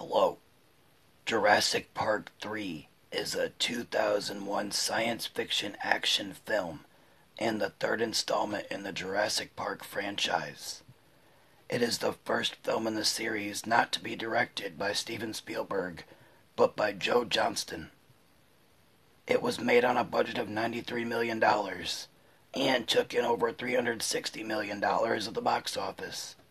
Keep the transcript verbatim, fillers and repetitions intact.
Hello. Jurassic Park three is a two thousand one science fiction action film and the third installment in the Jurassic Park franchise. It is the first film in the series not to be directed by Steven Spielberg, but by Joe Johnston. It was made on a budget of ninety-three million dollars and took in over three hundred sixty million dollars at the box office.